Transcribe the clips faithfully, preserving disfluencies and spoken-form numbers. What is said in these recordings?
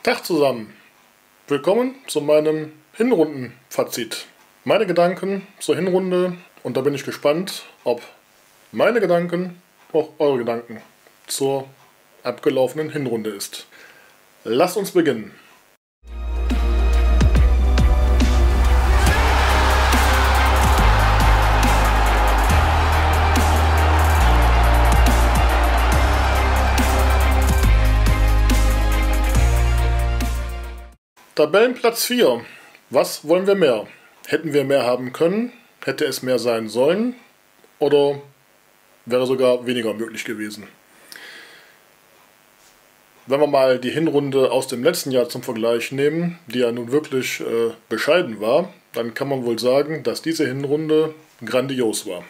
Tag zusammen, willkommen zu meinem Hinrundenfazit. Meine Gedanken zur Hinrunde, und da bin ich gespannt, ob meine Gedanken auch eure Gedanken zur abgelaufenen Hinrunde ist. Lasst uns beginnen. Tabellenplatz vier. Was wollen wir mehr? Hätten wir mehr haben können? Hätte es mehr sein sollen? Oder wäre sogar weniger möglich gewesen? Wenn wir mal die Hinrunde aus dem letzten Jahr zum Vergleich nehmen, die ja nun wirklich äh, bescheiden war, dann kann man wohl sagen, dass diese Hinrunde grandios war.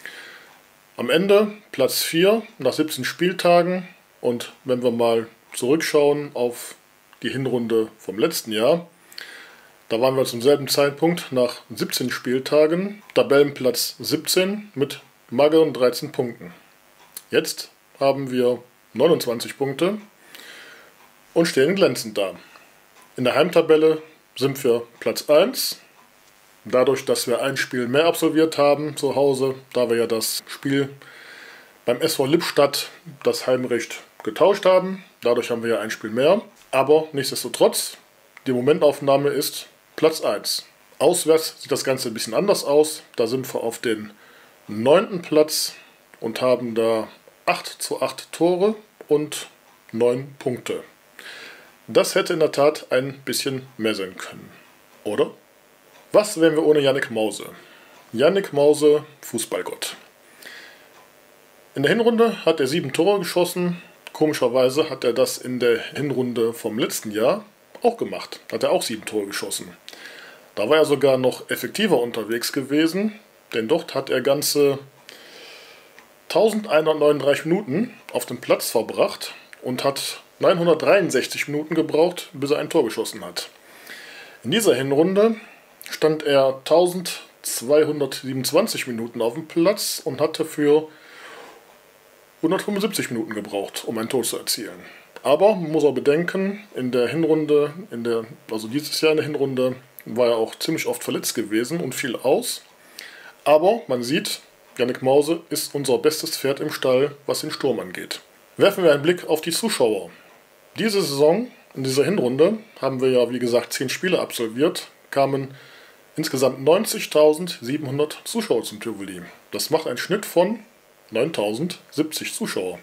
Am Ende Platz vier nach siebzehn Spieltagen, und wenn wir mal zurückschauen auf die Hinrunde vom letzten Jahr, da waren wir zum selben Zeitpunkt nach siebzehn Spieltagen Tabellenplatz siebzehn mit mageren dreizehn Punkten. Jetzt haben wir neunundzwanzig Punkte und stehen glänzend da. In der Heimtabelle sind wir Platz eins. Dadurch, dass wir ein Spiel mehr absolviert haben zu Hause, da wir ja das Spiel beim S V Lippstadt, das Heimrecht, getauscht haben. Dadurch haben wir ja ein Spiel mehr. Aber nichtsdestotrotz, die Momentaufnahme ist Platz eins. Auswärts sieht das Ganze ein bisschen anders aus. Da sind wir auf den neunten Platz und haben da acht zu acht Tore und neun Punkte. Das hätte in der Tat ein bisschen mehr sein können. Oder? Was wären wir ohne Yannick Mause? Yannick Mause, Fußballgott. In der Hinrunde hat er sieben Tore geschossen. Komischerweise hat er das in der Hinrunde vom letzten Jahr auch gemacht. Hat er auch sieben Tore geschossen. Da war er sogar noch effektiver unterwegs gewesen, denn dort hat er ganze elfhundertneununddreißig Minuten auf dem Platz verbracht und hat neunhundertdreiundsechzig Minuten gebraucht, bis er ein Tor geschossen hat. In dieser Hinrunde stand er eintausendzweihundertsiebenundzwanzig Minuten auf dem Platz und hatte für hundertfünfundsiebzig Minuten gebraucht, um ein Tor zu erzielen. Aber man muss auch bedenken, in der Hinrunde, in der, also dieses Jahr in der Hinrunde, war er auch ziemlich oft verletzt gewesen und fiel aus. Aber man sieht, Yannick Mause ist unser bestes Pferd im Stall, was den Sturm angeht. Werfen wir einen Blick auf die Zuschauer. Diese Saison, in dieser Hinrunde, haben wir ja wie gesagt zehn Spiele absolviert, kamen insgesamt neunzigtausendsiebenhundert Zuschauer zum Tivoli. Das macht einen Schnitt von neuntausendsiebzig Zuschauer.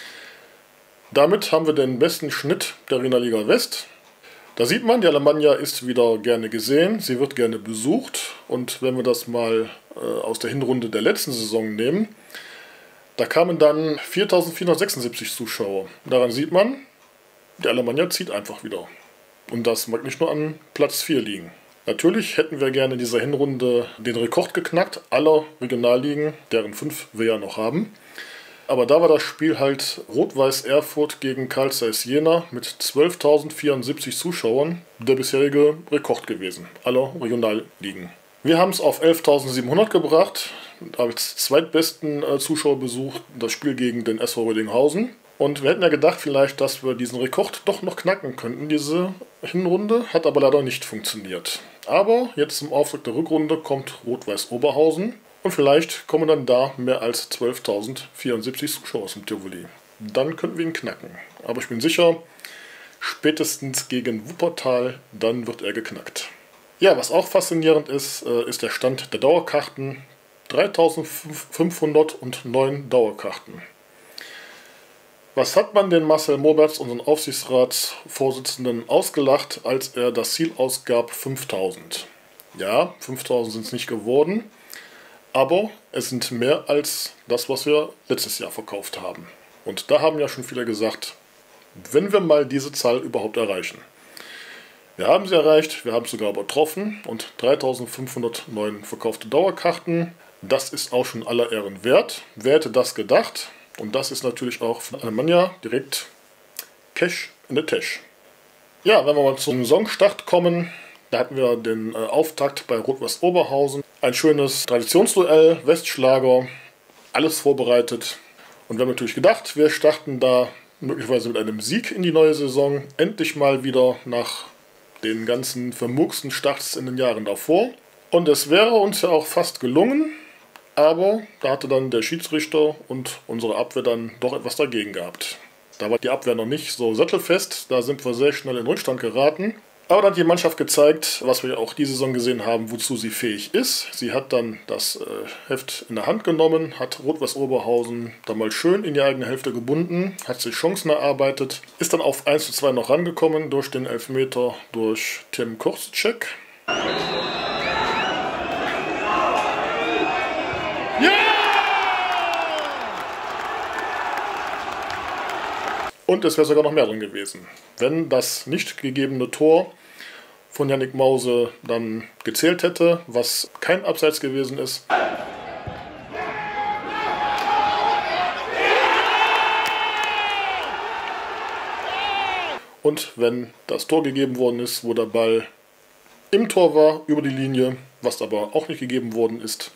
Damit haben wir den besten Schnitt der Regionalliga West. Da sieht man, die Alemannia ist wieder gerne gesehen, sie wird gerne besucht, und wenn wir das mal äh, aus der Hinrunde der letzten Saison nehmen, da kamen dann viertausendvierhundertsechsundsiebzig Zuschauer. Daran sieht man, die Alemannia zieht einfach wieder. Und das mag nicht nur an Platz vier liegen. Natürlich hätten wir gerne in dieser Hinrunde den Rekord geknackt aller Regionalligen, deren fünf wir ja noch haben. Aber da war das Spiel halt Rot-Weiß Erfurt gegen Carl Zeiss Jena mit zwölftausendvierundsiebzig Zuschauern der bisherige Rekord gewesen, aller Regionalligen. Wir haben es auf elftausendsiebenhundert gebracht, als zweitbesten Zuschauerbesuch das Spiel gegen den S V Rödinghausen. Und wir hätten ja gedacht vielleicht, dass wir diesen Rekord doch noch knacken könnten, diese Hinrunde, hat aber leider nicht funktioniert. Aber jetzt zum Auftakt der Rückrunde kommt Rot-Weiß Oberhausen und vielleicht kommen dann da mehr als zwölftausendvierundsiebzig Zuschauer zum Tivoli. Dann könnten wir ihn knacken. Aber ich bin sicher, spätestens gegen Wuppertal, dann wird er geknackt. Ja, was auch faszinierend ist, ist der Stand der Dauerkarten. dreitausendfünfhundertneun Dauerkarten. Was hat man den Marcel Moberts, unseren Aufsichtsratsvorsitzenden, ausgelacht, als er das Ziel ausgab, fünftausend? Ja, fünftausend sind es nicht geworden, aber es sind mehr als das, was wir letztes Jahr verkauft haben. Und da haben ja schon viele gesagt, wenn wir mal diese Zahl überhaupt erreichen. Wir haben sie erreicht, wir haben es sogar übertroffen, und dreitausendfünfhundertneun verkaufte Dauerkarten, das ist auch schon aller Ehren wert. Wer hätte das gedacht? Und das ist natürlich auch für Alemannia direkt Cash in the Tash. Ja, wenn wir mal zum Saisonstart kommen, da hatten wir den äh, Auftakt bei Rot-Weiß Oberhausen. Ein schönes Traditionsduell, Westschlager, alles vorbereitet. Und wir haben natürlich gedacht, wir starten da möglicherweise mit einem Sieg in die neue Saison, endlich mal wieder nach den ganzen vermurksten Starts in den Jahren davor. Und es wäre uns ja auch fast gelungen, aber da hatte dann der Schiedsrichter und unsere Abwehr dann doch etwas dagegen gehabt. Da war die Abwehr noch nicht so sattelfest, da sind wir sehr schnell in Rückstand geraten. Aber dann hat die Mannschaft gezeigt, was wir auch diese Saison gesehen haben, wozu sie fähig ist. Sie hat dann das äh, Heft in der Hand genommen, hat Rot-Weiß Oberhausen dann mal schön in die eigene Hälfte gebunden, hat sich Chancen erarbeitet, ist dann auf eins zu zwei noch rangekommen durch den Elfmeter durch Tim Korzyczek. Und es wäre sogar noch mehr drin gewesen. Wenn das nicht gegebene Tor von Yannick Mause dann gezählt hätte, was kein Abseits gewesen ist. Und wenn das Tor gegeben worden ist, wo der Ball im Tor war, über die Linie, was aber auch nicht gegeben worden ist.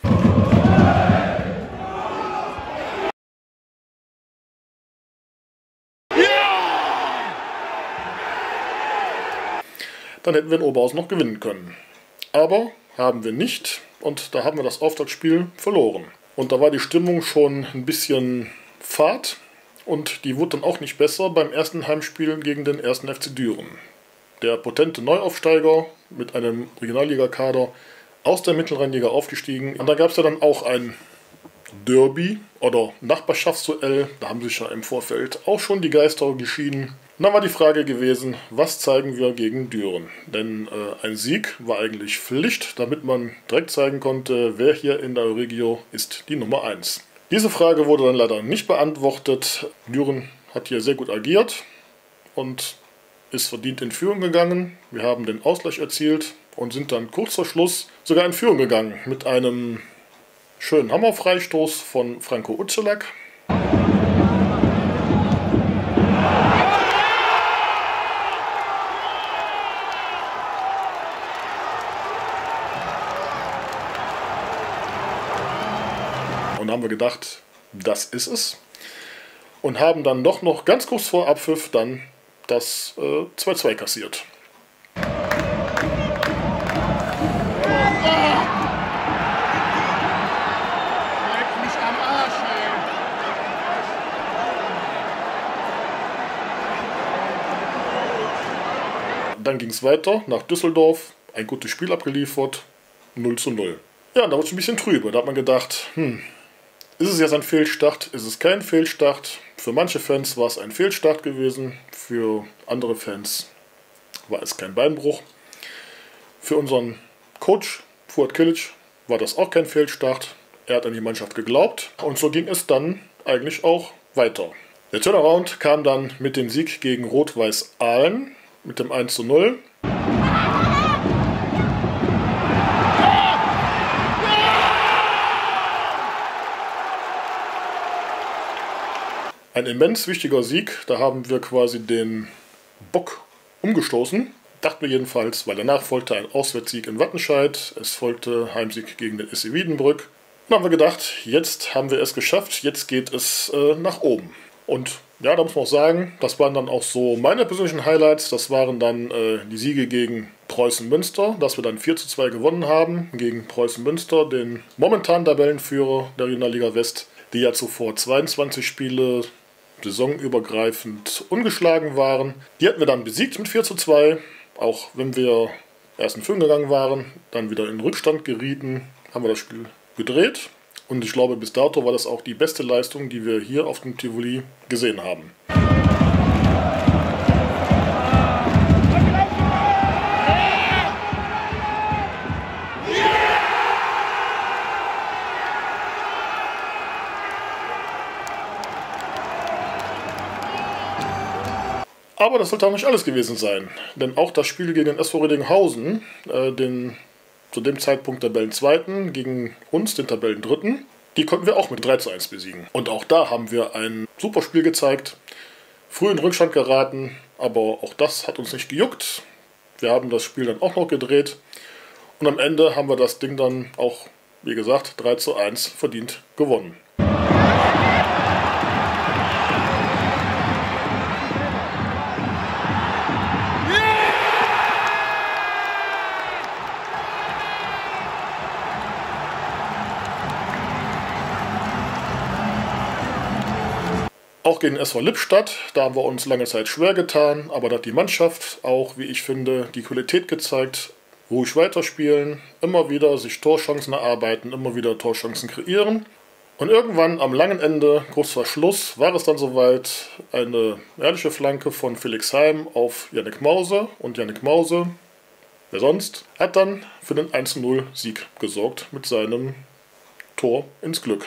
Dann hätten wir in Oberhausen noch gewinnen können. Aber haben wir nicht und da haben wir das Auftaktspiel verloren. Und da war die Stimmung schon ein bisschen fad und die wurde dann auch nicht besser beim ersten Heimspiel gegen den ersten F C Düren. Der potente Neuaufsteiger mit einem Regionalligakader aus der Mittelrheinliga aufgestiegen. Und da gab es ja dann auch ein Derby oder Nachbarschaftsduell. Da haben sich ja im Vorfeld auch schon die Geister geschieden. Und dann war die Frage gewesen, was zeigen wir gegen Düren? Denn äh, ein Sieg war eigentlich Pflicht, damit man direkt zeigen konnte, wer hier in der Euregio ist die Nummer eins. Diese Frage wurde dann leider nicht beantwortet. Düren hat hier sehr gut agiert und ist verdient in Führung gegangen. Wir haben den Ausgleich erzielt und sind dann kurz vor Schluss sogar in Führung gegangen mit einem schönen Hammerfreistoß von Franco Uzelak. Und haben wir gedacht, das ist es. Und haben dann doch noch ganz kurz vor Abpfiff dann das äh, zwei zu zwei kassiert. Dann ging es weiter nach Düsseldorf, ein gutes Spiel abgeliefert, null zu null. Ja, da wurde es ein bisschen trübe. Da hat man gedacht, hm, ist es jetzt ein Fehlstart? Ist es kein Fehlstart? Für manche Fans war es ein Fehlstart gewesen, für andere Fans war es kein Beinbruch. Für unseren Coach, Fuad Kilic, war das auch kein Fehlstart. Er hat an die Mannschaft geglaubt und so ging es dann eigentlich auch weiter. Der Turnaround kam dann mit dem Sieg gegen Rot-Weiß Aalen mit dem eins zu null. Ein immens wichtiger Sieg, da haben wir quasi den Bock umgestoßen. Dachten wir jedenfalls, weil danach folgte ein Auswärtssieg in Wattenscheid, es folgte Heimsieg gegen den S C Wiedenbrück. Dann haben wir gedacht, jetzt haben wir es geschafft, jetzt geht es äh, nach oben. Und ja, da muss man auch sagen, das waren dann auch so meine persönlichen Highlights. Das waren dann äh, die Siege gegen Preußen Münster, dass wir dann vier zu zwei gewonnen haben gegen Preußen Münster, den momentanen Tabellenführer der Regionalliga West, die ja zuvor zweiundzwanzig Spiele saisonübergreifend ungeschlagen waren. Die hatten wir dann besiegt mit vier zu zwei, auch wenn wir erst in Führung gegangen waren, dann wieder in Rückstand gerieten, haben wir das Spiel gedreht. Und ich glaube, bis dato war das auch die beste Leistung, die wir hier auf dem Tivoli gesehen haben. Aber das sollte auch nicht alles gewesen sein, denn auch das Spiel gegen den S V Reddinghausen, äh, den zu dem Zeitpunkt Tabellenzweiten, gegen uns, den Tabellendritten, die konnten wir auch mit drei zu eins besiegen. Und auch da haben wir ein super Spiel gezeigt, früh in Rückstand geraten, aber auch das hat uns nicht gejuckt. Wir haben das Spiel dann auch noch gedreht und am Ende haben wir das Ding dann auch, wie gesagt, drei zu eins verdient gewonnen. gegen S V Lippstadt. Da haben wir uns lange Zeit schwer getan, aber da hat die Mannschaft auch, wie ich finde, die Qualität gezeigt. Ruhig weiterspielen, immer wieder sich Torchancen erarbeiten, immer wieder Torchancen kreieren. Und irgendwann am langen Ende, kurz vor Schluss, war es dann soweit, eine ehrliche Flanke von Felix Heim auf Yannick Mause. Und Yannick Mause, wer sonst, hat dann für den eins zu null Sieg gesorgt mit seinem Tor ins Glück.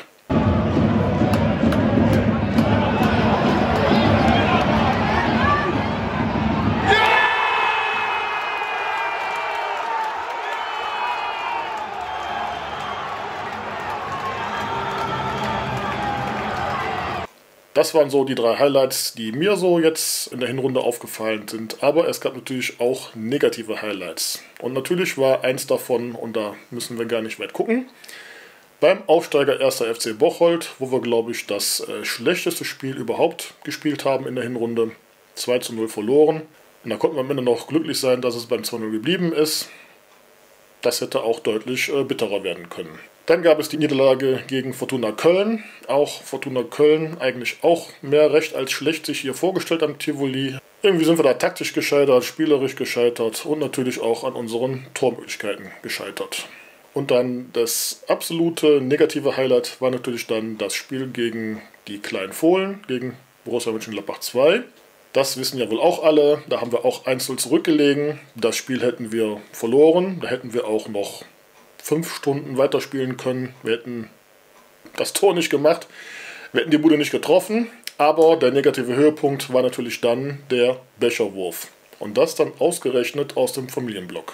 Das waren so die drei Highlights, die mir so jetzt in der Hinrunde aufgefallen sind. Aber es gab natürlich auch negative Highlights. Und natürlich war eins davon, und da müssen wir gar nicht weit gucken, beim Aufsteiger erster F C Bocholt, wo wir, glaube ich, das äh, schlechteste Spiel überhaupt gespielt haben in der Hinrunde. zwei zu null verloren. Und da konnten wir am Ende noch glücklich sein, dass es beim zwei null geblieben ist. Das hätte auch deutlich äh, bitterer werden können. Dann gab es die Niederlage gegen Fortuna Köln. Auch Fortuna Köln eigentlich auch mehr recht als schlecht sich hier vorgestellt am Tivoli. Irgendwie sind wir da taktisch gescheitert, spielerisch gescheitert und natürlich auch an unseren Tormöglichkeiten gescheitert. Und dann das absolute negative Highlight war natürlich dann das Spiel gegen die Kleinen Fohlen, gegen Borussia Mönchengladbach zwei. Das wissen ja wohl auch alle, da haben wir auch eins zu null zurückgelegen. Das Spiel hätten wir verloren, da hätten wir auch noch fünf Stunden weiterspielen können. Wir hätten das Tor nicht gemacht, wir hätten die Bude nicht getroffen. Aber der negative Höhepunkt war natürlich dann der Becherwurf. Und das dann ausgerechnet aus dem Familienblock.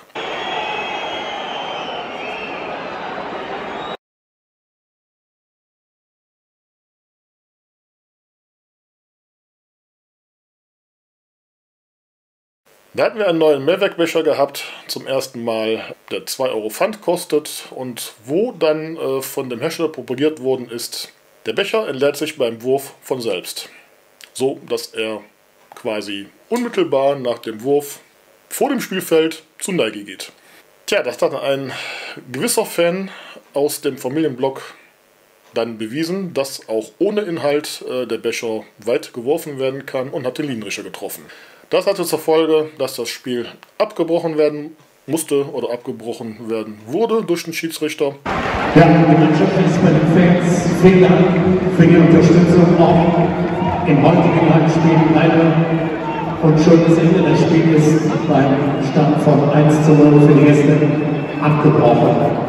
Da hatten wir einen neuen Mehrwegbecher gehabt, zum ersten Mal, der zwei Euro Pfand kostet und wo dann äh, von dem Hersteller propagiert worden ist, der Becher entleert sich beim Wurf von selbst. So, dass er quasi unmittelbar nach dem Wurf vor dem Spielfeld zu Neige geht. Tja, das hat ein gewisser Fan aus dem Familienblock dann bewiesen, dass auch ohne Inhalt äh, der Becher weit geworfen werden kann und hat den Linienrichter getroffen. Das hatte zur Folge, dass das Spiel abgebrochen werden musste oder abgebrochen werden wurde durch den Schiedsrichter. Ja, die Mannschaft ist bei den Fans. Vielen Dank für die Unterstützung auch im heutigen Heimspiel. Leider und schönes Ende des Spiels beim Stand von eins zu null für die Gäste abgebrochen.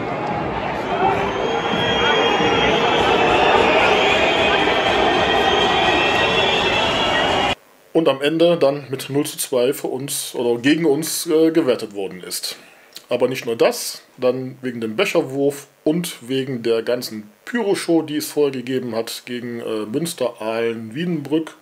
Und am Ende dann mit null zu zwei für uns oder gegen uns äh, gewertet worden ist. Aber nicht nur das, dann wegen dem Becherwurf und wegen der ganzen Pyro-Show, die es vorher gegeben hat, gegen äh, Münster, Aalen, Wiedenbrück.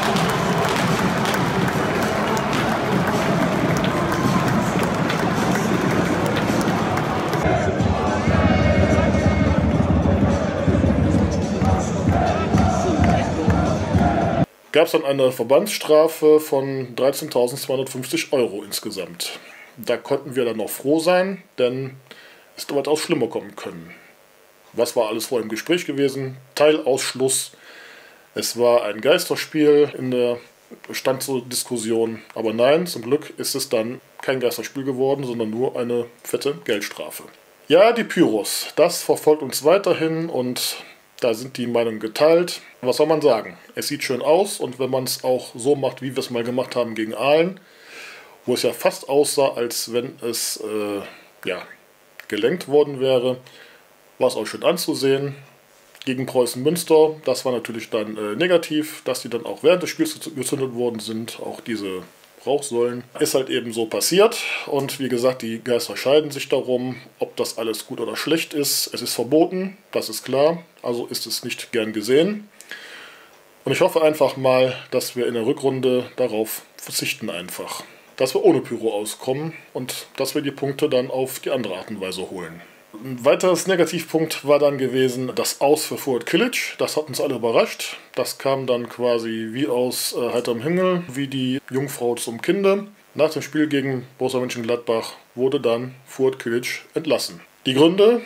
Gab es dann eine Verbandsstrafe von dreizehntausendzweihundertfünfzig Euro insgesamt. Da konnten wir dann noch froh sein, denn es hätte weitaus schlimmer kommen können. Was war alles vor im Gespräch gewesen? Teilausschluss. Es war ein Geisterspiel in der stand zur Diskussion. Aber nein, zum Glück ist es dann kein Geisterspiel geworden, sondern nur eine fette Geldstrafe. Ja, die Pyros, das verfolgt uns weiterhin und da sind die Meinungen geteilt. Was soll man sagen? Es sieht schön aus und wenn man es auch so macht, wie wir es mal gemacht haben gegen Aalen, wo es ja fast aussah, als wenn es äh, ja, gelenkt worden wäre, war es auch schön anzusehen. Gegen Preußen Münster, das war natürlich dann äh, negativ, dass die dann auch während des Spiels gezündet worden sind, auch diese Rauchsäulen. Ist halt eben so passiert und wie gesagt, die Geister scheiden sich darum, ob das alles gut oder schlecht ist. Es ist verboten, das ist klar, also ist es nicht gern gesehen. Und ich hoffe einfach mal, dass wir in der Rückrunde darauf verzichten einfach. Dass wir ohne Pyro auskommen und dass wir die Punkte dann auf die andere Art und Weise holen. Ein weiteres Negativpunkt war dann gewesen das Aus für Fuad Kilic. Das hat uns alle überrascht. Das kam dann quasi wie aus äh, heiterem Himmel, wie die Jungfrau zum Kinde. Nach dem Spiel gegen Borussia Mönchengladbach wurde dann Fuad Kilic entlassen. Die Gründe,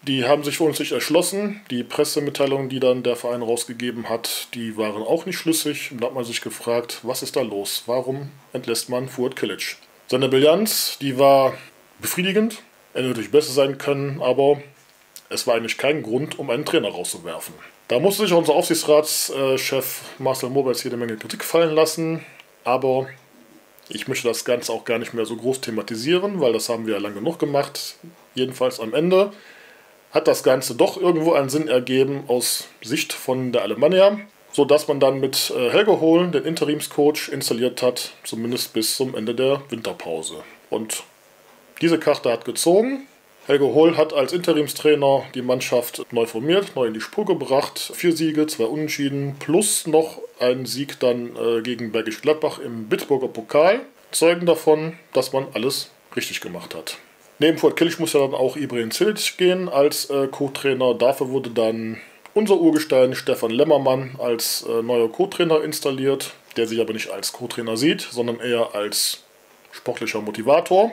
Die haben sich für uns nicht erschlossen. Die Pressemitteilungen, die dann der Verein rausgegeben hat, die waren auch nicht schlüssig. Und da hat man sich gefragt, was ist da los? Warum entlässt man Fuad Kilic? Seine Bilanz, die war befriedigend. Er hätte natürlich besser sein können, aber es war eigentlich kein Grund, um einen Trainer rauszuwerfen. Da musste sich unser Aufsichtsratschef Marcel Moberts jede Menge Kritik fallen lassen. Aber ich möchte das Ganze auch gar nicht mehr so groß thematisieren, weil das haben wir ja lange genug gemacht. Jedenfalls am Ende hat das Ganze doch irgendwo einen Sinn ergeben aus Sicht von der Alemannia, sodass man dann mit Helge Hohl den Interimscoach installiert hat, zumindest bis zum Ende der Winterpause. Und diese Karte hat gezogen. Helge Hohl hat als Interimstrainer die Mannschaft neu formiert, neu in die Spur gebracht. Vier Siege, zwei Unentschieden, plus noch ein Sieg dann äh, gegen Bergisch Gladbach im Bitburger Pokal. Zeugen davon, dass man alles richtig gemacht hat. Neben Fuad Kilic muss ja dann auch Ibrahim Cilic gehen als äh, Co-Trainer. Dafür wurde dann unser Urgestein Stefan Lemmermann als äh, neuer Co-Trainer installiert, der sich aber nicht als Co-Trainer sieht, sondern eher als sportlicher Motivator,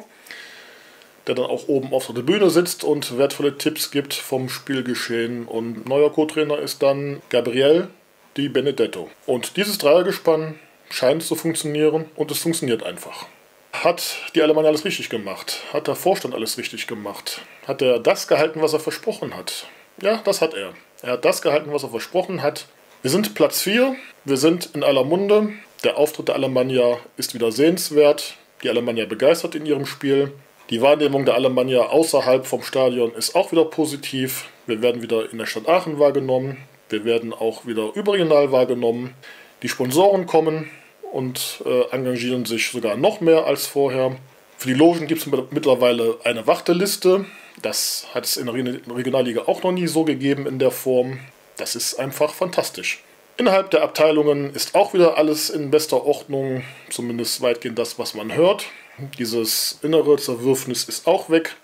der dann auch oben auf der Tribüne sitzt und wertvolle Tipps gibt vom Spielgeschehen. Und neuer Co-Trainer ist dann Gabriel Di Benedetto. Und dieses Dreiergespann scheint zu funktionieren und es funktioniert einfach. Hat die Alemannia alles richtig gemacht? Hat der Vorstand alles richtig gemacht? Hat er das gehalten, was er versprochen hat? Ja, das hat er. Er hat das gehalten, was er versprochen hat. Wir sind Platz vier, wir sind in aller Munde. Der Auftritt der Alemannia ist wieder sehenswert. Die Alemannia begeistert in ihrem Spiel. Die Wahrnehmung der Alemannia außerhalb vom Stadion ist auch wieder positiv. Wir werden wieder in der Stadt Aachen wahrgenommen. Wir werden auch wieder überregional wahrgenommen. Die Sponsoren kommen und äh, engagieren sich sogar noch mehr als vorher. Für die Logen gibt es mittlerweile eine Warteliste. Das hat es in der Regionalliga auch noch nie so gegeben in der Form. Das ist einfach fantastisch. Innerhalb der Abteilungen ist auch wieder alles in bester Ordnung, zumindest weitgehend das, was man hört. Dieses innere Zerwürfnis ist auch weg.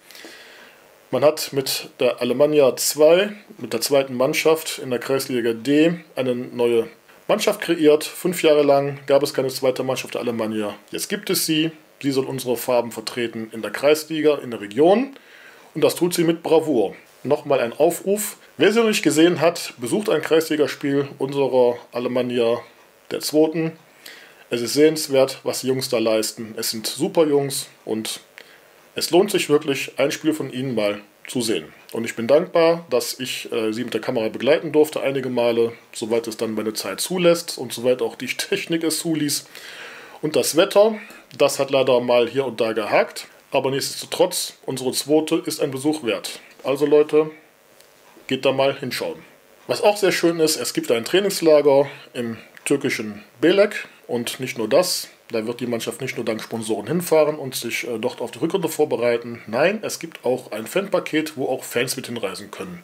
Man hat mit der Alemannia zwei, mit der zweiten Mannschaft in der Kreisliga D, eine neue Mannschaft kreiert. Fünf Jahre lang gab es keine zweite Mannschaft der Alemannia. Jetzt gibt es sie. Sie soll unsere Farben vertreten in der Kreisliga, in der Region. Und das tut sie mit Bravour. Nochmal ein Aufruf. Wer sie noch nicht gesehen hat, besucht ein Kreisligaspiel unserer Alemannia der Zweiten. Es ist sehenswert, was die Jungs da leisten. Es sind super Jungs und es lohnt sich wirklich, ein Spiel von ihnen mal zu sehen. Und ich bin dankbar, dass ich äh, sie mit der Kamera begleiten durfte einige Male, soweit es dann meine Zeit zulässt und soweit auch die Technik es zuließ. Und das Wetter, das hat leider mal hier und da gehakt. Aber nichtsdestotrotz, unsere Zweite ist ein Besuch wert. Also Leute, geht da mal hinschauen. Was auch sehr schön ist, es gibt ein Trainingslager im türkischen Belek. Und nicht nur das, da wird die Mannschaft nicht nur dank Sponsoren hinfahren und sich äh, dort auf die Rückrunde vorbereiten. Nein, es gibt auch ein Fanpaket, wo auch Fans mit hinreisen können.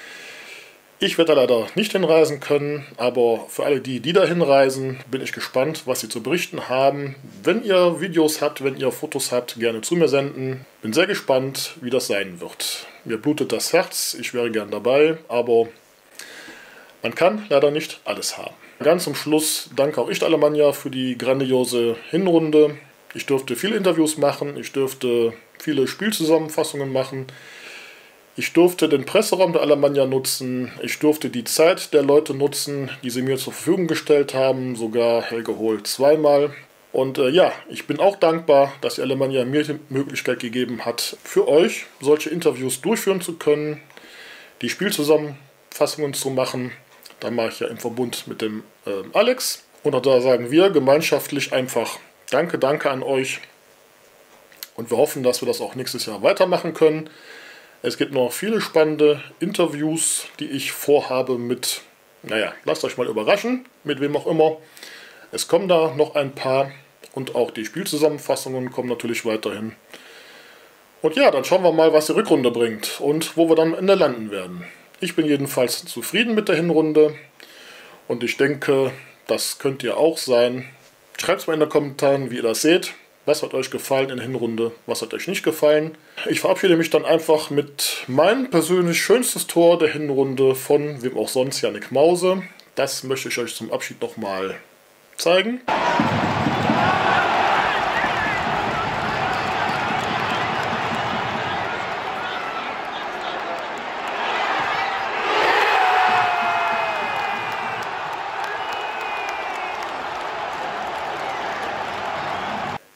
Ich werde da leider nicht hinreisen können, aber für alle die, die da hinreisen, bin ich gespannt, was sie zu berichten haben. Wenn ihr Videos habt, wenn ihr Fotos habt, gerne zu mir senden. Bin sehr gespannt, wie das sein wird. Mir blutet das Herz, ich wäre gern dabei, aber man kann leider nicht alles haben. Ganz zum Schluss danke auch ich der Alemannia für die grandiose Hinrunde. Ich durfte viele Interviews machen, ich durfte viele Spielzusammenfassungen machen. Ich durfte den Presseraum der Alemannia nutzen, ich durfte die Zeit der Leute nutzen, die sie mir zur Verfügung gestellt haben, sogar Helge Hohl zweimal. Und äh, ja, ich bin auch dankbar, dass die Alemannia mir die Möglichkeit gegeben hat, für euch solche Interviews durchführen zu können, die Spielzusammenfassungen zu machen. Da mache ich ja im Verbund mit dem äh, Alex. Und da sagen wir gemeinschaftlich einfach Danke, danke an euch. Und wir hoffen, dass wir das auch nächstes Jahr weitermachen können. Es gibt noch viele spannende Interviews, die ich vorhabe mit, naja, lasst euch mal überraschen, mit wem auch immer. Es kommen da noch ein paar und auch die Spielzusammenfassungen kommen natürlich weiterhin. Und ja, dann schauen wir mal, was die Rückrunde bringt und wo wir dann am Ende landen werden. Ich bin jedenfalls zufrieden mit der Hinrunde und ich denke, das könnt ihr auch sein. Schreibt es mal in den Kommentaren, wie ihr das seht. Was hat euch gefallen in der Hinrunde, was hat euch nicht gefallen. Ich verabschiede mich dann einfach mit meinem persönlich schönstes Tor der Hinrunde von wem auch sonst, Yannick Mause. Das möchte ich euch zum Abschied nochmal zeigen.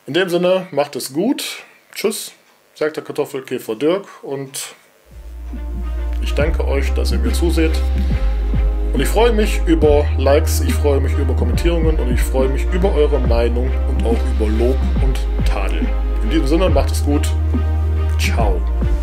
In dem Sinne, macht es gut. Tschüss, sagt der Kartoffelkäfer Dirk und ich danke euch, dass ihr mir zuseht. Und ich freue mich über Likes, ich freue mich über Kommentierungen und ich freue mich über eure Meinung und auch über Lob und Tadel. In diesem Sinne, macht es gut. Ciao.